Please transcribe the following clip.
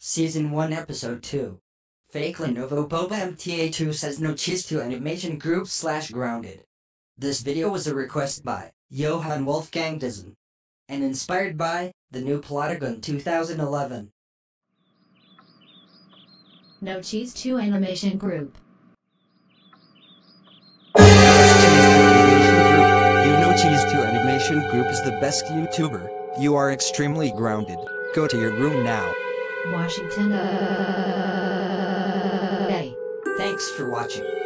Season 1 Episode 2. Fake Lenovo Boba MTA2 says no cheese to animation group / grounded. This video was a request by Johann Wolfgang Dizen and inspired by the new Plotagon 2011. No Cheese 2 Animation Group. No Cheese 2 Animation Group is the best YouTuber. You are extremely grounded. Go to your room now. Washington. Day. Thanks for watching.